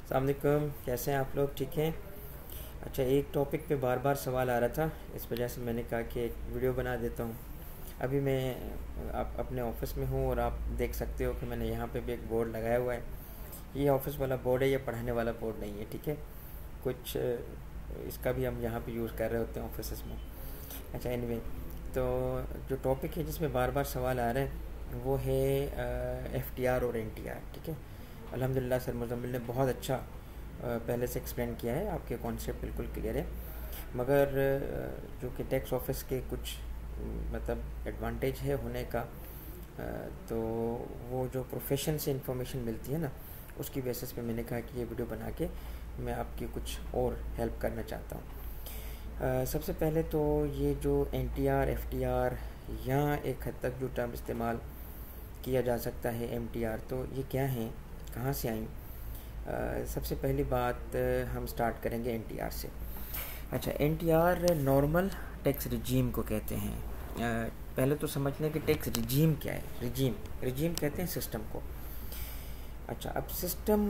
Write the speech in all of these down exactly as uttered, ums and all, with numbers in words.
अस्सलाम वालेकुम, कैसे हैं आप लोग? ठीक हैं? अच्छा, एक टॉपिक पे बार बार सवाल आ रहा था, इस वजह से मैंने कहा कि एक वीडियो बना देता हूँ। अभी मैं आप अपने ऑफिस में हूँ और आप देख सकते हो कि मैंने यहाँ पे भी एक बोर्ड लगाया हुआ है। ये ऑफिस वाला बोर्ड है, ये पढ़ाने वाला बोर्ड नहीं है, ठीक है। कुछ इसका भी हम यहाँ पे यूज़ कर रहे होते हैं ऑफिस में। अच्छा, एनीवे, तो जो टॉपिक है जिसमें बार बार सवाल आ रहे हैं वो है एफ टी आर और एन टी आर, ठीक है। अल्हम्दुलिल्लाह सर मुज़म्मिल ने बहुत अच्छा पहले से एक्सप्लेन किया है, आपके कॉन्सेप्ट बिल्कुल क्लियर है। मगर जो कि टैक्स ऑफिस के कुछ मतलब एडवांटेज है होने का, तो वो जो प्रोफेशन से इंफॉर्मेशन मिलती है ना, उसकी बेसिस पे मैंने कहा कि ये वीडियो बना के मैं आपकी कुछ और हेल्प करना चाहता हूँ। सबसे पहले तो ये जो N T R, F T R या एक हद तक जो टर्म इस्तेमाल किया जा सकता है एम टी आर, तो ये क्या हैं, कहाँ से आई? सबसे पहली बात हम स्टार्ट करेंगे एन टी आर से। अच्छा, N T R normal tax regime को कहते हैं। आ, पहले तो समझ लें कि टैक्स रिजीम क्या है। रिजीम रिजीम कहते हैं सिस्टम को। अच्छा, अब सिस्टम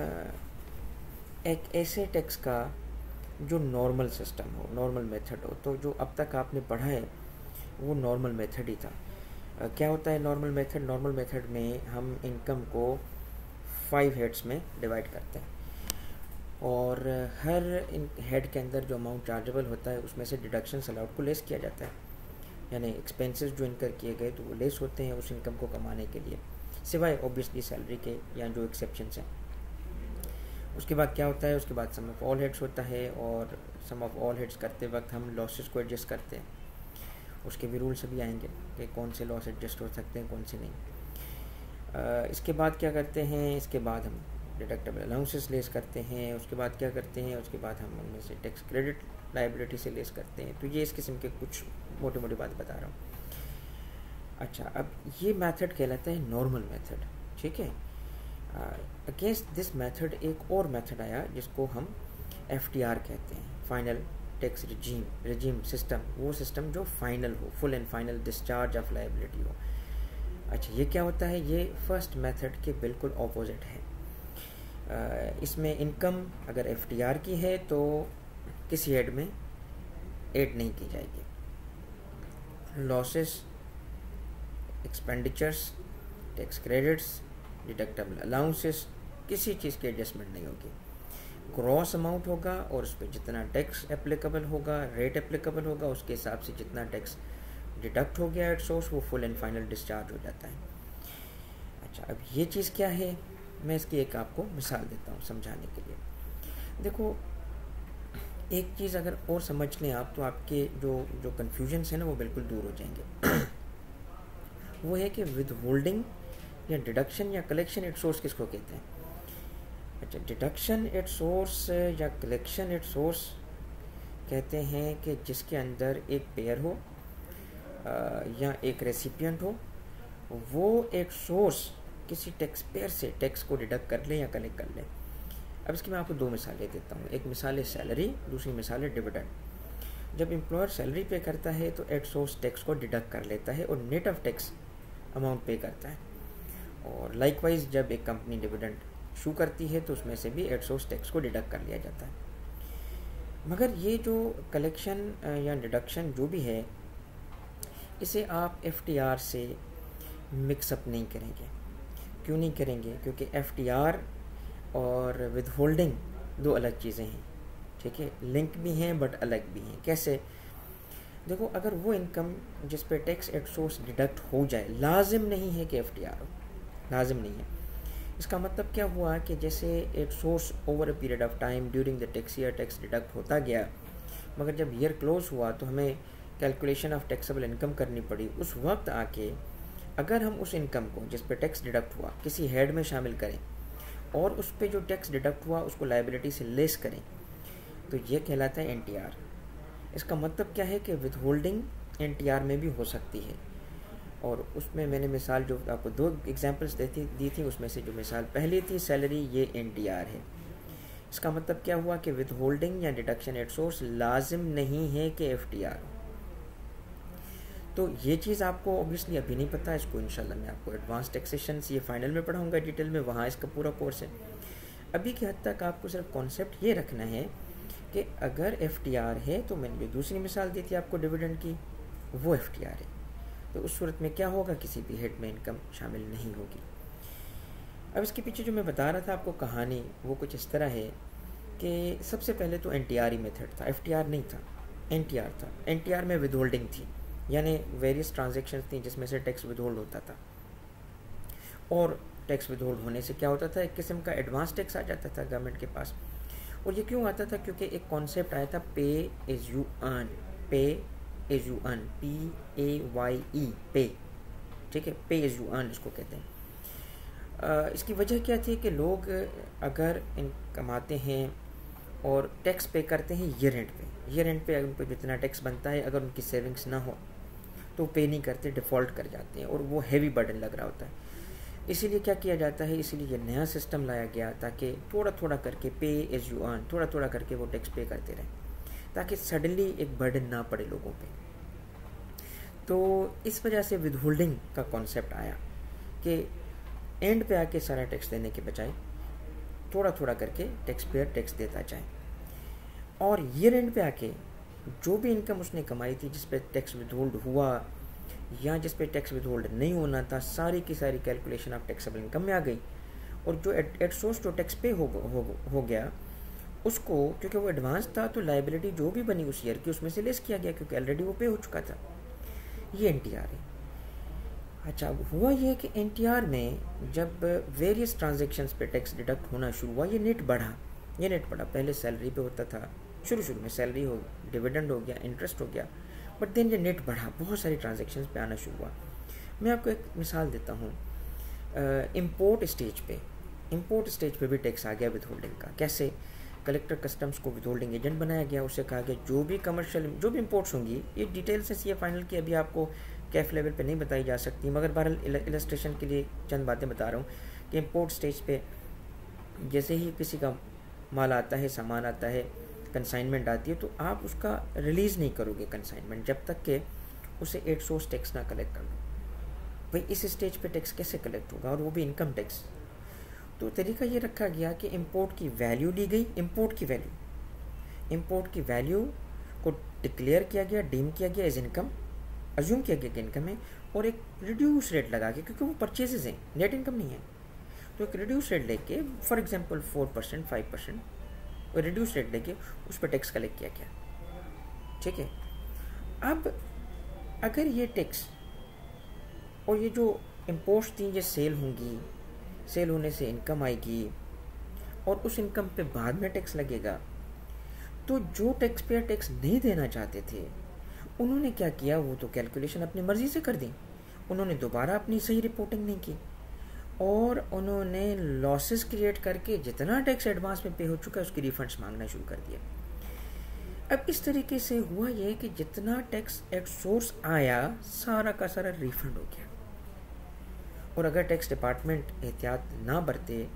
एक ऐसे टैक्स का जो नॉर्मल सिस्टम हो, नॉर्मल मेथड हो। तो जो अब तक आपने पढ़ा है वो नॉर्मल मेथड ही था। आ, क्या होता है नॉर्मल मेथड? नॉर्मल मेथड में हम इनकम को फाइव हेड्स में डिवाइड करते हैं और हर इन हेड के अंदर जो अमाउंट चार्जेबल होता है उसमें से डिडक्शंस अलाउड को लेस किया जाता है, यानी एक्सपेंसेस जो इनकर किए गए तो वो लेस होते हैं उस इनकम को कमाने के लिए, सिवाय ऑब्वियसली सैलरी के या जो एक्सेप्शंस हैं। उसके बाद क्या होता है? उसके बाद सम ऑफ ऑल हेड्स होता है और सम ऑफ ऑल हेड्स करते वक्त हम लॉसेस को एडजस्ट करते हैं। उसके भी रूल्स अभी आएंगे कि कौन से लॉस एडजस्ट हो सकते हैं, कौन से नहीं। Uh, इसके बाद क्या करते हैं? इसके बाद हम डिडक्टेबल अलाउंसेस लेस करते हैं। उसके बाद क्या करते हैं? उसके बाद हम उनमें से टैक्स क्रेडिट लाइबिलिटी से लेस करते हैं। तो ये इस किस्म के कुछ मोटी मोटी बात बता रहा हूँ। अच्छा, अब ये मेथड कहलाता है नॉर्मल मेथड, ठीक है। अगेंस्ट दिस मेथड एक और मेथड आया जिसको हम एफ टी आर कहते हैं, final tax regime regime system. वो सिस्टम जो फाइनल हो, full and final discharge of liability हो। अच्छा, ये क्या होता है? ये फर्स्ट मेथड के बिल्कुल ऑपोजिट है। uh, इसमें इनकम अगर एफ टी आर की है तो किसी हेड में ऐड नहीं की जाएगी। Losses, expenditures, tax credits, deductible allowances, किसी चीज़ की एडजस्टमेंट नहीं होगी। ग्रॉस अमाउंट होगा और उस पर जितना टैक्स एप्लीकेबल होगा, रेट एप्लीकेबल होगा, उसके हिसाब से जितना टैक्स डिडक्ट हो गया एट सोर्स वो फुल एंड फाइनल डिस्चार्ज हो जाता है। अच्छा, अब ये चीज़ क्या है? मैं इसकी एक आपको मिसाल देता हूँ समझाने के लिए। देखो, एक चीज़ अगर और समझ लें आप तो आपके जो जो कन्फ्यूजन्स है ना वो बिल्कुल दूर हो जाएंगे। वो है कि विद होल्डिंग या डिडक्शन या कलेक्शन एट सोर्स किसको कहते हैं? अच्छा, डिडक्शन एट सोर्स या कलेक्शन एट सोर्स कहते हैं कि जिसके अंदर एक पेयर हो या एक रेसिपिएंट हो, वो एक सोर्स किसी टैक्स पेयर से टैक्स को डिडक्ट कर ले या कलेक्ट कर ले। अब इसकी मैं आपको दो मिसालें देता हूँ। एक मिसाल है सैलरी, दूसरी मिसाल है डिविडेंड। जब एम्प्लॉयर सैलरी पे करता है तो एट सोर्स टैक्स को डिडक्ट कर लेता है और नेट ऑफ टैक्स अमाउंट पे करता है। और लाइकवाइज जब एक कंपनी डिविडेंड शू करती है तो उसमें से भी एट सोर्स टैक्स को डिडक्ट कर लिया जाता है। मगर ये जो कलेक्शन या डिडक्शन जो भी है, इसे आप एफ टी आर से मिक्सअप नहीं करेंगे। क्यों नहीं करेंगे? क्योंकि एफ टी आर और विद होल्डिंग दो अलग चीज़ें हैं, ठीक है। लिंक भी हैं बट अलग भी हैं। कैसे? देखो, अगर वो इनकम जिस पे टैक्स एट सोर्स डिडक्ट हो जाए, लाजिम नहीं है कि एफ टी आर हो, लाजिम नहीं है। इसका मतलब क्या हुआ कि जैसे at source over a period of time during the tax year tax deduct होता गया, मगर जब ईयर क्लोज हुआ तो हमें कैलकुलेशन ऑफ टैक्सेबल इनकम करनी पड़ी। उस वक्त आके अगर हम उस इनकम को जिस पे टैक्स डिडक्ट हुआ किसी हेड में शामिल करें और उस पे जो टैक्स डिडक्ट हुआ उसको लायबिलिटी से लेस करें, तो ये कहलाता है एन टी आर। इसका मतलब क्या है कि withholding N T R में भी हो सकती है। और उसमें मैंने मिसाल जो आपको दो एग्जांपल्स देती दी थी, उसमें से जो मिसाल पहली थी सैलरी, ये एन टी आर है। इसका मतलब क्या हुआ कि विद होल्डिंग या डिडक्शन एट सोर्स लाजिम नहीं है कि एफ टी आर हो। तो ये चीज़ आपको ऑब्वियसली अभी नहीं पता है, इसको इंशाल्लाह मैं आपको एडवांस टैक्सेशन ये फाइनल में पढ़ाऊँगा डिटेल में, वहाँ इसका पूरा कोर्स है। अभी की हद तक आपको सिर्फ कॉन्सेप्ट ये रखना है कि अगर एफ टी आर है, तो मैंने जो दूसरी मिसाल दी थी आपको डिविडेंड की, वो एफ टी आर है, तो उस सूरत में क्या होगा, किसी भी हेड में इनकम शामिल नहीं होगी। अब इसके पीछे जो मैं बता रहा था आपको कहानी, वो कुछ इस तरह है कि सबसे पहले तो एन टी आर ही मेथड था, एफ टी आर नहीं था, एन टी आर था। एन टी आर में विद होल्डिंग थी, यानी वेरियस ट्रांजेक्शन थी जिसमें से टैक्स विद होल्ड होता था, और टैक्स विद होल्ड होने से क्या होता था, एक किस्म का एडवांस टैक्स आ जाता था गवर्नमेंट के पास। और ये क्यों आता था, क्योंकि एक कॉन्सेप्ट आया था pay as you earn, pay as you earn, P A Y E, pay, ठीक है, पे एज यू अर्न इसको कहते हैं। आ, इसकी वजह क्या थी कि लोग अगर इन कमाते हैं और टैक्स पे करते हैं year end pay, year end pay अगर उनको जितना टैक्स बनता है, अगर उनकी सेविंग्स ना हो तो पे नहीं करते, डिफ़ॉल्ट कर जाते हैं, और वो हैवी बर्डन लग रहा होता है। इसीलिए क्या किया जाता है, इसीलिए ये नया सिस्टम लाया गया ताकि थोड़ा थोड़ा करके पे एज यू अर्न, थोड़ा थोड़ा करके वो टैक्स पे करते रहें, ताकि सडनली एक बर्डन ना पड़े लोगों पे। तो इस वजह से विद होल्डिंग का कॉन्सेप्ट आया कि एंड पे आके सारा टैक्स देने के बजाय थोड़ा थोड़ा करके टैक्स पेयर टैक्स देता जाए, और ईयर एंड पे आके जो भी इनकम उसने कमाई थी जिस पे टैक्स विद होल्ड हुआ या जिस पे टैक्स विद होल्ड नहीं होना था, सारी की सारी कैलकुलेशन ऑफ टैक्सेबल इनकम में आ गई, और जो एट सोर्स जो टैक्स पे हो, हो, हो गया उसको, क्योंकि वो एडवांस था, तो लाइबिलिटी जो भी बनी उस ईयर की उसमें से लेस किया गया, क्योंकि ऑलरेडी वो पे हो चुका था। ये एन टी आर है। अच्छा, हुआ ये कि एन टी आर में जब वेरियस ट्रांजेक्शन्स पे टैक्स डिडक्ट होना शुरू हुआ, ये नेट बढ़ा, ये नेट बढ़ा। पहले सैलरी पे होता था, शुरू शुरू में सैलरी हो, डिविडेंड हो गया, इंटरेस्ट हो गया, बट देन ये नेट बढ़ा, बहुत सारी ट्रांजेक्शन्स पे आना शुरू हुआ। मैं आपको एक मिसाल देता हूँ, इंपोर्ट स्टेज पे, इंपोर्ट स्टेज पे भी टैक्स आ गया विद होल्डिंग का। कैसे? कलेक्टर कस्टम्स को विद होल्डिंग एजेंट बनाया गया, उससे कहा गया जो भी कमर्शियल जो भी इंपोर्ट्स होंगी, ये डिटेल से सी फाइनल की अभी आपको कैफ लेवल पे नहीं बताई जा सकती, मगर बहरहाल इलस्ट्रेशन के लिए चंद बातें बता रहा हूँ कि इंपोर्ट स्टेज पे जैसे ही किसी का माल आता है, सामान आता है, कंसाइनमेंट आती है, तो आप उसका रिलीज़ नहीं करोगे कंसाइनमेंट जब तक कि उसे एट सोर्स टैक्स ना कलेक्ट कर लो। भाई इस स्टेज पे टैक्स कैसे कलेक्ट होगा, और वो भी इनकम टैक्स। तो तरीका ये रखा गया कि इंपोर्ट की वैल्यू ली गई, इंपोर्ट की वैल्यू इंपोर्ट की वैल्यू को डिक्लेयर किया गया, डीम किया गया एज इनकम, अज्यूम किया गया कि इनकम है, और एक रिड्यूस रेट लगा के, क्योंकि वो परचेजेस हैं, नेट इनकम नहीं है, तो एक रिड्यूस रेट लेके, for example four percent five percent और रिड्यूस रेट लेके उस पर टैक्स कलेक्ट किया गया। ठीक है, अब अगर ये टैक्स और ये जो इम्पोर्ट्स थी ये सेल होंगी, सेल होने से इनकम आएगी, और उस इनकम पे बाद में टैक्स लगेगा, तो जो टैक्स पेयर टैक्स नहीं देना चाहते थे उन्होंने क्या किया, वो तो कैलकुलेशन अपनी मर्जी से कर दी, उन्होंने दोबारा अपनी सही रिपोर्टिंग नहीं की, और उन्होंने लॉसेस क्रिएट करके जितना टैक्स एडवांस में पे हो चुका है उसकी रिफंड्स मांगना शुरू कर दिया। अब इस तरीके से हुआ ये कि जितना टैक्स एट सोर्स आया सारा का सारा रिफंड हो गया, और अगर टैक्स डिपार्टमेंट एहतियात ना बरते,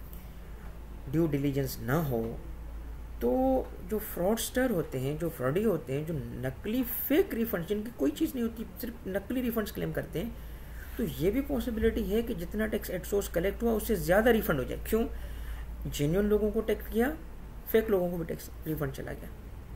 ड्यू डिलीजेंस ना हो, तो जो फ्रॉडस्टर होते हैं, जो फ्रॉडी होते हैं, जो नकली फेक रिफंड जिनकी कोई चीज़ नहीं होती, सिर्फ नकली रिफंड्स क्लेम करते हैं, तो ये भी पॉसिबिलिटी है कि जितना टैक्स एट सोर्स कलेक्ट हुआ उससे ज़्यादा रिफंड हो जाए। क्यों? जेन्युइन लोगों को टैक्स किया, फेक लोगों को भी टैक्स रिफंड चला गया।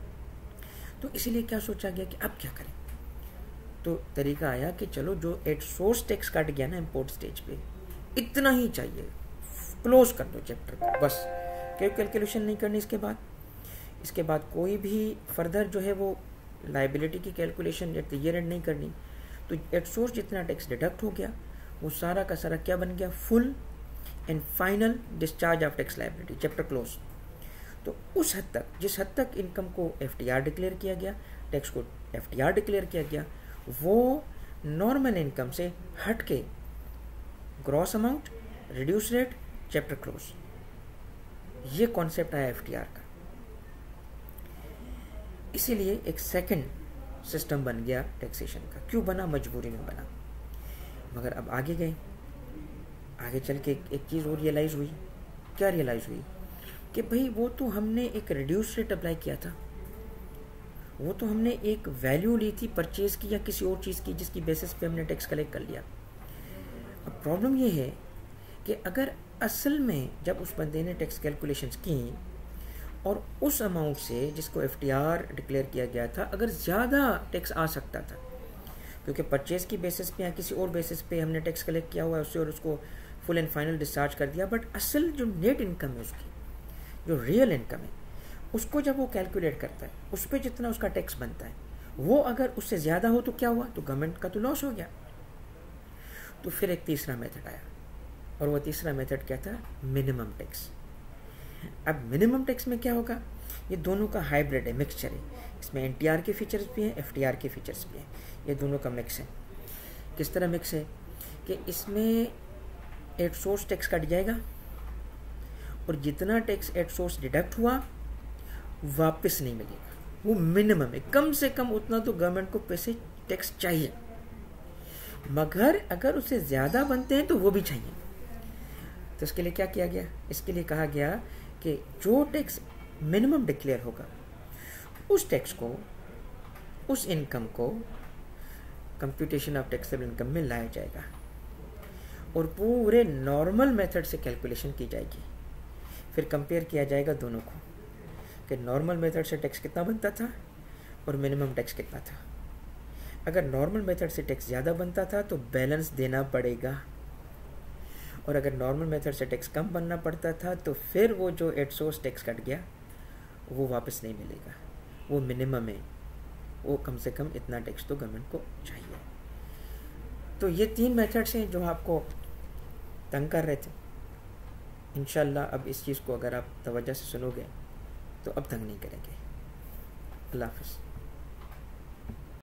तो इसीलिए क्या सोचा गया कि अब क्या करें, तो तरीका आया कि चलो जो एट सोर्स टैक्स काट गया ना इंपोर्ट स्टेज पे, इतना ही चाहिए, क्लोज कर दो चैप्टर को, बस कोई कैलकुलेशन नहीं करनी इसके बाद इसके बाद कोई भी फर्दर जो है वो लाइबिलिटी की calculation at the year end नहीं करनी। तो एट सोर्स जितना टैक्स डिडक्ट हो गया वो सारा का सारा क्या बन गया, full and final discharge of tax liability, chapter close. तो उस हद तक, जिस हद तक इनकम को एफ टी आर डिक्लेयर किया गया, टैक्स को एफ टी आर डिक्लेयर किया गया, वो नॉर्मल इनकम से हट के gross amount, reduce rate, chapter close, ये कॉन्सेप्ट आया एफ टी आर का। इसीलिए एक सेकंड सिस्टम बन गया टैक्सेशन का। क्यों बना? मजबूरी में बना। मगर अब आगे गए, आगे चल के एक, एक चीज़ और रियलाइज़ हुई। क्या रियलाइज़ हुई? कि भाई वो तो हमने एक रिड्यूस रेट अप्लाई किया था, वो तो हमने एक वैल्यू ली थी परचेज की या किसी और चीज़ की जिसकी बेसिस पे हमने टैक्स कलेक्ट कर लिया। अब प्रॉब्लम ये है कि अगर असल में जब उस बंदे ने टैक्स कैलकुलेशंस की और उस अमाउंट से जिसको एफ टी आर डिक्लेयर किया गया था अगर ज़्यादा टैक्स आ सकता था, क्योंकि परचेज़ की बेसिस पे या किसी और बेसिस पे हमने टैक्स कलेक्ट किया हुआ है उससे और उसको फुल एंड फाइनल डिस्चार्ज कर दिया, बट असल जो नेट इनकम है उसकी, जो रियल इनकम है, उसको जब वो कैलकुलेट करता है उस पर जितना उसका टैक्स बनता है वो अगर उससे ज़्यादा हो तो क्या हुआ, तो गवर्नमेंट का तो लॉस हो गया। तो फिर एक तीसरा मेथड आया और वो तीसरा मेथड क्या था, मिनिमम टैक्स। अब मिनिमम टैक्स में क्या होगा, ये दोनों का हाइब्रिड है, मिक्सचर है, इसमें एन टी आर के फीचर्स भी हैं, एफ टी आर के फीचर्स भी हैं, ये दोनों का मिक्स है। किस तरह मिक्स है कि इसमें एट सोर्स टैक्स कट जाएगा और जितना टैक्स एट सोर्स डिडक्ट हुआ वापस नहीं मिलेगा, वो मिनिमम है, कम से कम उतना तो गवर्नमेंट को पैसे टैक्स चाहिए, मगर अगर उससे ज़्यादा बनते हैं तो वो भी चाहिए। तो इसके लिए क्या किया गया, इसके लिए कहा गया कि जो टैक्स मिनिमम डिक्लेयर होगा उस टैक्स को, उस इनकम को कंप्यूटेशन ऑफ टैक्सेबल इनकम में लाया जाएगा और पूरे नॉर्मल मेथड से कैलकुलेशन की जाएगी। फिर कंपेयर किया जाएगा दोनों को कि नॉर्मल मेथड से टैक्स कितना बनता था और मिनिमम टैक्स कितना था। अगर नॉर्मल मेथड से टैक्स ज़्यादा बनता था तो बैलेंस देना पड़ेगा, और अगर नॉर्मल मेथड से टैक्स कम बनना पड़ता था तो फिर वो जो एट सोर्स टैक्स कट गया वो वापस नहीं मिलेगा, वो मिनिमम है, वो कम से कम इतना टैक्स तो गवर्नमेंट को चाहिए। तो ये तीन मेथड्स हैं जो आपको तंग कर रहे थे। इंशाल्लाह अब इस चीज़ को अगर आप तवज्जो से सुनोगे तो अब तंग नहीं करेंगे। अल्लाह हाफ़िज़।